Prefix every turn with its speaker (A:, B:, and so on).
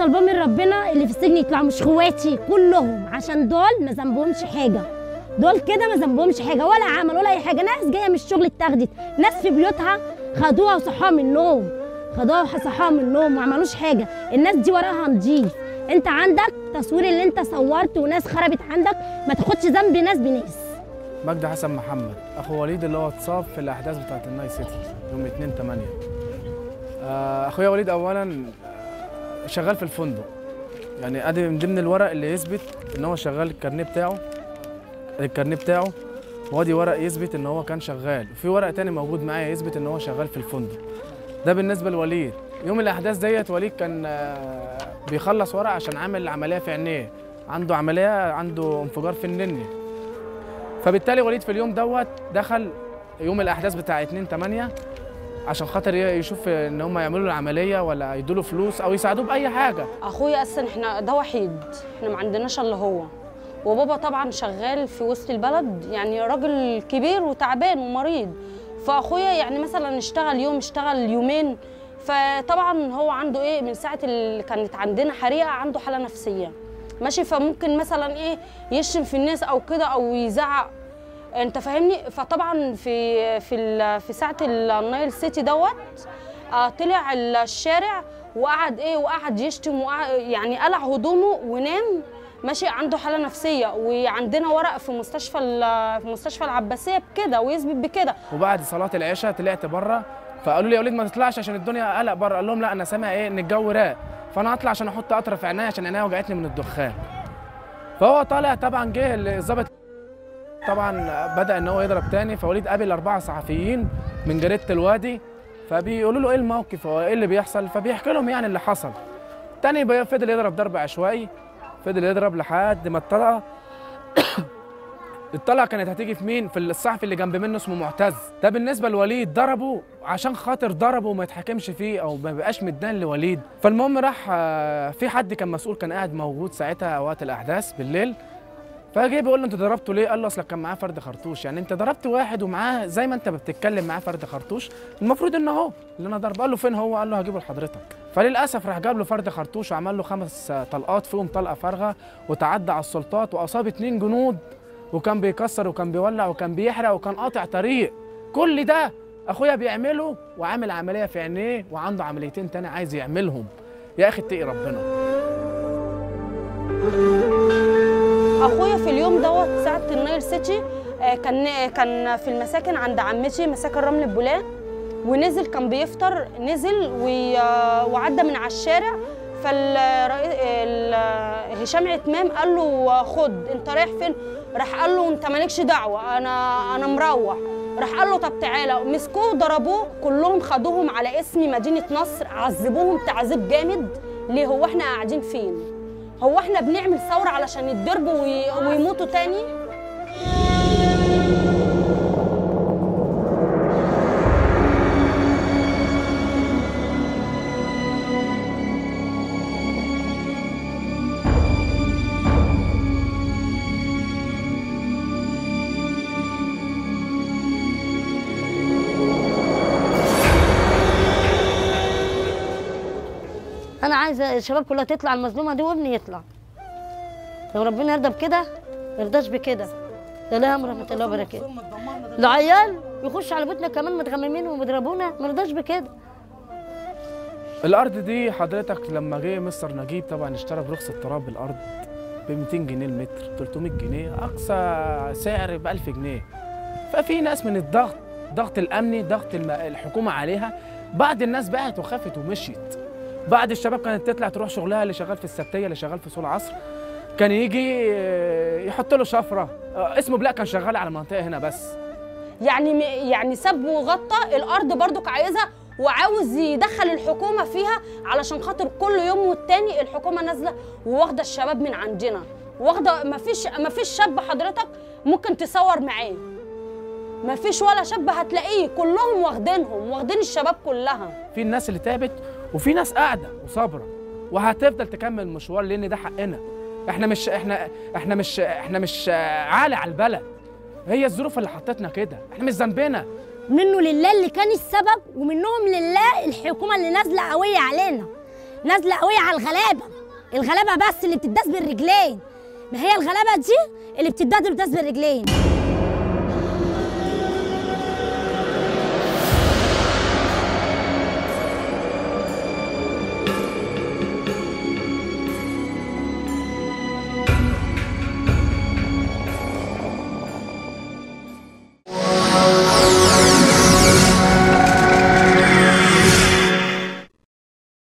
A: طالباه من ربنا اللي في السجن يطلعوا، مش اخواتي كلهم، عشان دول ما ذنبهمش حاجه، دول كده ما ذنبهمش حاجه ولا عمل ولا اي حاجه، ناس جايه من الشغل اتاخدت، ناس في بيوتها خدوها وصحوها من النوم، خدوها وصحوها من النوم وما عملوش حاجه، الناس دي وراها نضيف. انت عندك تصوير اللي انت صورته وناس خربت عندك، ما تاخدش ذنب ناس بناس.
B: مجدي حسن محمد اخو وليد اللي هو اتصاب في الاحداث بتاعه النايت سيتي يوم 2/8. اخويا وليد اولا شغال في الفندق، يعني ادي من ضمن الورق اللي يثبت ان هو شغال، الكارنيه بتاعه وادي ورق يثبت ان هو كان شغال، وفي ورق تاني موجود معايا يثبت ان هو شغال في الفندق. ده بالنسبه لوليد. يوم الاحداث ديت وليد كان بيخلص ورق عشان عامل عمليه في عينيه، عنده عمليه، عنده انفجار في النني. فبالتالي وليد في اليوم دوت دخل يوم الاحداث بتاع 2/8 عشان خاطر يشوف ان هم يعملوا له العمليه ولا يدوا له فلوس او يساعدوه باي حاجه.
C: اخويا اصلا احنا ده وحيد، احنا ما عندناش الا هو، وبابا طبعا شغال في وسط البلد، يعني راجل كبير وتعبان ومريض، فاخويا يعني مثلا اشتغل يوم اشتغل يومين، فطبعا هو عنده ايه من ساعه اللي كانت عندنا حريقه عنده حاله نفسيه ماشي، فممكن مثلا ايه يشتم في الناس او كده او يزعق، انت فاهمني. فطبعا في ساعه النايل سيتي دوت طلع الشارع وقعد يشتم يعني قلع هدومه ونام ماشي، عنده حاله نفسيه، وعندنا ورق في مستشفى العباسيه بكده ويثبت بكده.
B: وبعد صلاه العشاء طلعت بره، فقالوا لي يا وليد ما تطلعش عشان الدنيا قلق بره، قال لهم لا انا سامع ايه ان الجو راق، فانا هطلع عشان احط قطره في عينيا عشان عينيا وجعتني من الدخان. فهو طالع طبعا جه الظابط طبعا بدا ان هو يضرب تاني، فوليد قابل 4 صحفيين من جريده الوادي، فبيقولوا له ايه الموقف هو ايه اللي بيحصل، فبيحكي لهم يعني اللي حصل. تاني فضل يضرب ضرب عشوائي، فضل يضرب لحد ما الطلقه كانت هتيجي في مين؟ في الصحفي اللي جنب منه اسمه معتز. ده بالنسبه لوليد ضربه عشان خاطر ضربه وما يتحكمش فيه او ما بقاش مدان لوليد. فالمهم راح في حد كان مسؤول كان قاعد موجود ساعتها وقت الاحداث بالليل، فجاي بيقول له انت ضربته ليه؟ قال له اصلك كان معاه فرد خرطوش، يعني انت ضربت واحد ومعاه زي ما انت بتتكلم معاه فرد خرطوش، المفروض ان هو اللي انا ضربه. قال له فين هو؟ قال له هجيبه لحضرتك. فللاسف راح جاب له فرد خرطوش وعمل له 5 طلقات فيهم طلقه فارغه، وتعدى على السلطات واصاب 2 جنود، وكان بيكسر وكان بيولع وكان بيحرق وكان قاطع طريق. كل ده اخويا بيعمله وعامل عمليه في عينيه وعنده عمليتين تاني عايز يعملهم. يا اخي اتقي ربنا.
C: اخويا في اليوم دوت ساعه النايل سيتي كان في المساكن عند عمتي، مساكن رمل البولان، ونزل كان بيفطر، نزل وعدى من على الشارع، هشام عتمام قال له خد انت رايح فين؟ راح قال له انت مالكش دعوه انا مروح. راح قال له طب تعالى، مسكوه ضربوه كلهم، خدوهم على اسم مدينه نصر، عذبوهم تعذيب جامد. ليه؟ هو احنا قاعدين فين؟ هو احنا بنعمل ثوره علشان يتضربوا ويموتوا تاني؟
A: انا عايزه الشباب كلها تطلع المظلومه دي وابني يطلع. لو ربنا يرضى بكده ما يرضاش بكده. سلام ورحمه الله وبركاته. العيال يخش على بيتنا كمان متغممين وبيضربونا، ما يرضاش بكده.
B: الارض دي حضرتك لما جه مستر نجيب طبعا اشترى برخص التراب الارض ب 200 جنيه المتر، 300 جنيه، اقصى سعر ب 1000 جنيه. ففي ناس من الضغط الامني، ضغط الحكومه عليها، بعض الناس باعت وخافت ومشيت. بعض الشباب كانت تطلع تروح شغلها، اللي شغال في السبتيه، اللي شغال في سوق العصر، كان يجي يحط له شفره اسمه بلاء، كان شغال على المنطقه هنا بس.
C: يعني ساب وغطى الارض برضك عايزها، وعاوز يدخل الحكومه فيها علشان خاطر كل يوم والتاني الحكومه نازله واخده الشباب من عندنا، واخده. مفيش شاب حضرتك ممكن تصور معاه، مفيش ولا شاب هتلاقيه، كلهم واخدين الشباب كلها.
B: في الناس اللي تعبت وفي ناس قاعده وصابره وهتفضل تكمل المشوار لان ده حقنا. احنا مش عالي على البلد، هي الظروف اللي حطتنا كده، احنا مش ذنبنا.
A: منه لله اللي كان السبب، ومنهم لله الحكومه اللي نازله قويه علينا. نازله قويه على الغلابه بس اللي بتداس بالرجلين. ما هي الغلابه دي اللي بتداس بالرجلين.